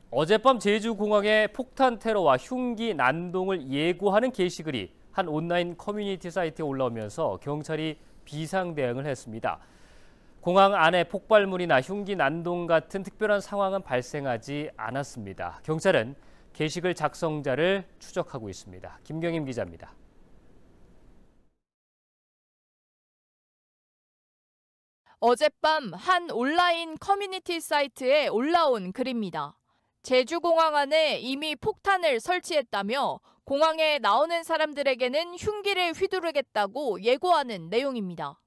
어젯밤 제주공항에 폭탄 테러와 흉기 난동을 예고하는 게시글이 한 온라인 커뮤니티 사이트에 올라오면서 경찰이 비상 대응을 했습니다. 공항 안에 폭발물이나 흉기 난동 같은 특별한 상황은 발생하지 않았습니다. 경찰은 게시글 작성자를 추적하고 있습니다. 김경임 기자입니다. 어젯밤 한 온라인 커뮤니티 사이트에 올라온 글입니다. 제주공항 안에 이미 폭탄을 설치했다며 공항에 나오는 사람들에게는 흉기를 휘두르겠다고 예고하는 내용입니다.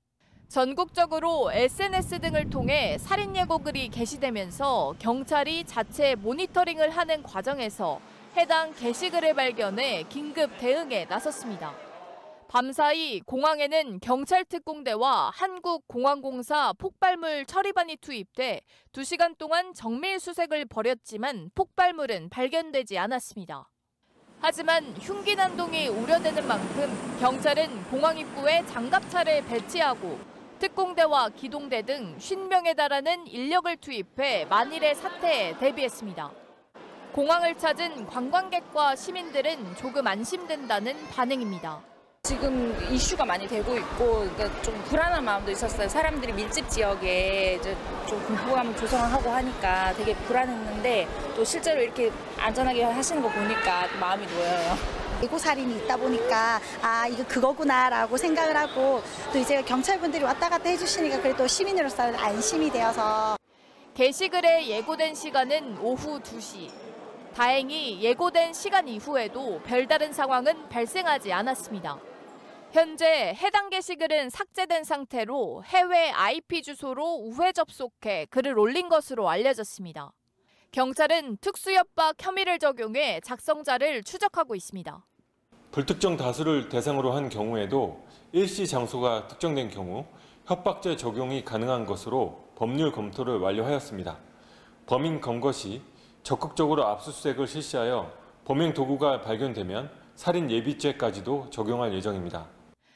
전국적으로 SNS 등을 통해 살인 예고글이 게시되면서 경찰이 자체 모니터링을 하는 과정에서 해당 게시글을 발견해 긴급 대응에 나섰습니다. 밤사이 공항에는 경찰 특공대와 한국공항공사 폭발물 처리반이 투입돼 2시간 동안 정밀 수색을 벌였지만 폭발물은 발견되지 않았습니다. 하지만 흉기 난동이 우려되는 만큼 경찰은 공항 입구에 장갑차를 배치하고 특공대와 기동대 등 50명에 달하는 인력을 투입해 만일의 사태에 대비했습니다. 공항을 찾은 관광객과 시민들은 조금 안심된다는 반응입니다. 지금 이슈가 많이 되고 있고 그러니까 좀 불안한 마음도 있었어요. 사람들이 밀집 지역에 이제 좀 공포감을 조성하고 하니까 되게 불안했는데 또 실제로 이렇게 안전하게 하시는 거 보니까 마음이 놓여요. 예고살인이 있다 보니까 이거 그거구나라고 생각을 하고 또 이제 경찰분들이 왔다 갔다 해주시니까 그래도 시민으로서 안심이 되어서. 게시글에 예고된 시간은 오후 2시. 다행히 예고된 시간 이후에도 별다른 상황은 발생하지 않았습니다. 현재 해당 게시글은 삭제된 상태로 해외 IP 주소로 우회 접속해 글을 올린 것으로 알려졌습니다. 경찰은 특수협박 혐의를 적용해 작성자를 추적하고 있습니다. 불특정 다수를 대상으로 한 경우에도 일시 장소가 특정된 경우 협박죄 적용이 가능한 것으로 법률 검토를 완료하였습니다. 범인 검거 시 적극적으로 압수수색을 실시하여 범행 도구가 발견되면 살인 예비죄까지도 적용할 예정입니다.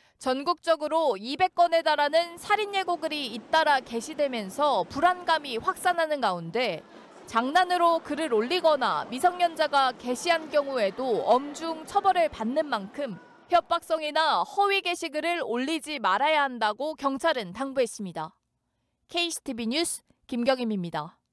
전국적으로 200건에 달하는 살인 예고글이 잇따라 게시되면서 불안감이 확산하는 가운데 장난으로 글을 올리거나 미성년자가 게시한 경우에도 엄중 처벌을 받는 만큼 협박성이나 허위 게시글을 올리지 말아야 한다고 경찰은 당부했습니다. KCTV 뉴스 김경임입니다.